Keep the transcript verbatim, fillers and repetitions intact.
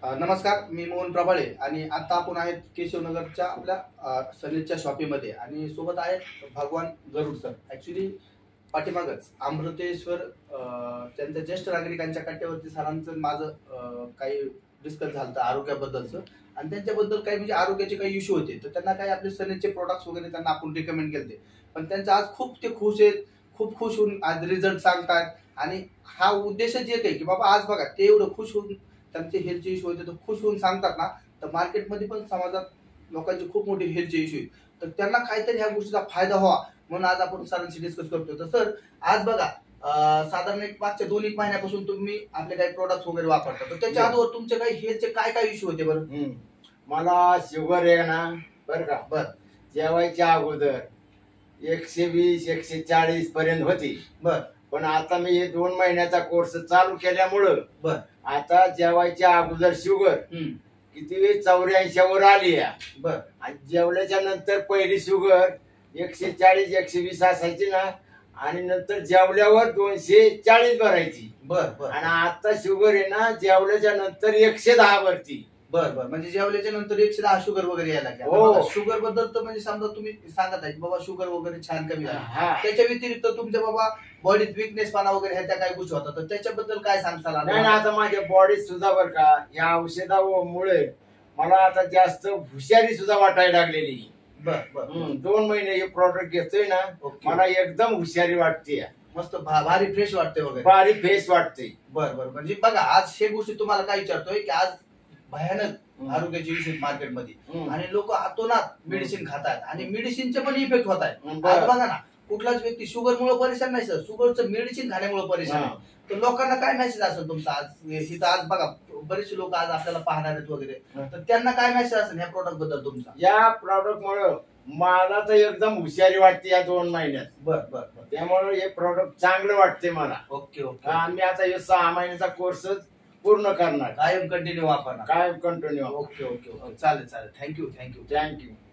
अ, नमस्कार, मी मोहन प्रभाळे आणि आता आपण आहेत केशवनगरच्या आपल्या सनीलच्या शॉपीमध्ये आणि सोबत आहेत भगवान गरुड सर. ॲक्च्युली पाठीमागच अमृतेश्वर अ, त्यांच्या ज्येष्ठ नागरिकांच्या कट्ट्यावरती सरांचं माझं अ, काही डिस्कस झालं होतं आरोग्याबद्दलचं आणि त्यांच्याबद्दल काही म्हणजे आरोग्याचे काही इश्यू होते. तर त्यांना काही आपले सनीलचे प्रोडक्ट्स वगैरे त्यांना आपण रिकमेंड केले. पण त्यांचं आज खूप ते खुश आहेत, खूप खुश होऊन आज रिझल्ट सांगतात आणि हा उद्देशच एक आहे की बाबा आज बघा ते एवढं खुश होऊन त्यांचे हेल्थचे इश्यू होते तर खुश होऊन सांगतात ना, तर मार्केटमध्ये पण समाजात लोकांची खूप मोठी हेल्थचे इश्यू आहेत. तर त्यांना काहीतरी ह्या गोष्टीचा फायदा व्हावा म्हणून आज आपण सरांशी डिस्कस करतोय. तर सर आज बघा अं, साधारण एक मागच्या दोन एक महिन्यापासून तुम्ही आपले काही प्रोडक्ट्स वगैरे वापरता, तर त्याच्या आधीवर तुमचे काही हेल्थचे काय काय इश्यू होते बरं? हम्म. मला शुगर आहे ना, बर का, बर जेवायच्या अगोदर एकशे वीस एकशे चाळीस पर्यंत होती. बर पण आता मी हे दोन महिन्याचा कोर्स चालू केल्यामुळं बर आता जेवायच्या अगोदर शुगर हम्म किती चौऱ्याऐंशी वर आली आहे. बर आणि जेवल्याच्या नंतर पहिली शुगर एकशे चाळीस एकशे वीस असायची ना, आणि नंतर जेवल्यावर दोनशे चाळीस भरायची. बर बर आणि आता शुगर आहे ना, जेवल्याच्या नंतर एकशे दहा भरती. बर बर म्हणजे जेवल्याच्या नंतर एकशे दहा शुगर वगैरे यायला हो. लागल्या. शुगर बद्दल तर म्हणजे समजा तुम्ही सांगत आहे की बाबा शुगर वगैरे छान कमी झाली, हा. त्याच्या व्यतिरिक्त तुमच्या बाबा बॉडीत विकनेस पाना वगैरे ह्या त्या काही गोष्टी होतात, तर त्याच्याबद्दल काय सांगताल? नाही ना, आता माझ्या बॉडीत सुद्धा बर का या औषधामुळे मला आता जास्त हुशारी सुद्धा वाटायला लागलेली. बर बर हम्म, दोन महिने हे प्रॉडक्ट घेतोय ना, ओके. मला एकदम हुशारी वाटते, मस्त भा- भारी फ्रेश वाटते वगैरे. भारी फेस वाटते. बर बर म्हणजे बघा आज हे गोष्टी तुम्हाला काय विचारतोय की आज भयानक हम्म. आरोग्याचे इश्यू मार्केटमध्ये हम्म. आणि लोक आतोनात मेडिसिन खातात आणि मेडिसिनचे पण इफेक्ट होत आहेत. हम्म, आज बरं. बघा ना, कुठलाच व्यक्ती शुगर मुळे परेशान नाही सर, शुगरचं मेडिसिन खाण्यामुळे परेशान हा. आहे. तर लोकांना काय मेसेज असेल तुमचा आज इथं? आज बघा बरेचसे लोक आज आपल्याला पाहणार आहेत वगैरे, हा. तर त्यांना काय मेसेज असेल ह्या प्रोडक्ट बद्दल तुमचा? या प्रॉडक्ट मुळे मला तर एकदम हुशारी वाटते या दोन महिन्यात. बर बर बर त्यामुळे हे प्रॉडक्ट चांगलं वाटते मला. Okay okay. आम्ही आता हे सहा महिन्याचा कोर्स पूर्ण करणार, कायम कंटिन्यू वापरणार. काय कंटिन्यू. ओके ओके ओके चालेल चालेल. Thank you thank you. थँक्यू.